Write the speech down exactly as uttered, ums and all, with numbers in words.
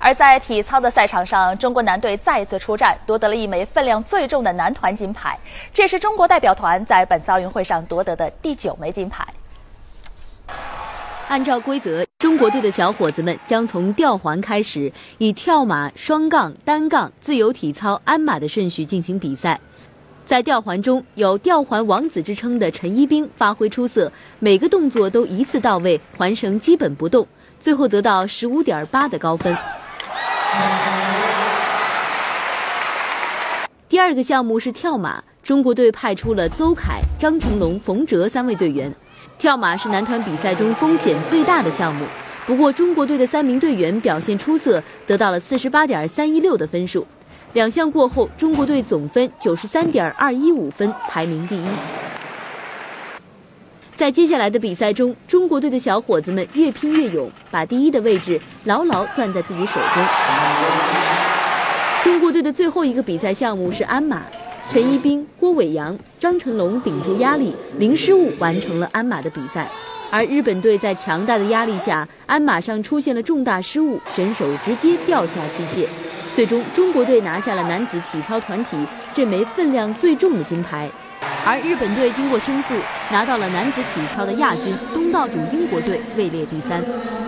而在体操的赛场上，中国男队再次出战，夺得了一枚分量最重的男团金牌，这也是中国代表团在本次奥运会上夺得的第九枚金牌。 按照规则，中国队的小伙子们将从吊环开始，以跳马、双杠、单杠、自由体操、鞍马的顺序进行比赛。在吊环中，有吊环王子之称的陈一冰发挥出色，每个动作都一次到位，环绳基本不动，最后得到 十五点八 的高分。第二个项目是跳马，中国队派出了邹凯、张成龙、冯喆三位队员。跳马是男团比赛中风险最大的项目，不过中国队的三名队员表现出色，得到了 四十八点三一六 的分数。两项过后，中国队总分 九十三点二一五 分，排名第一。在接下来的比赛中，中国队的小伙子们越拼越勇，把第一的位置牢牢攥在自己手中。中国队的最后一个比赛项目是鞍马，陈一冰、郭伟阳、张成龙顶住压力，零失误完成了鞍马的比赛。而日本队在强大的压力下，鞍马上出现了重大失误，选手直接掉下器械。最终，中国队拿下了男子体操团体这枚分量最重的金牌。而日本队经过申诉，拿到了男子体操的亚军，东道主英国队位列第三。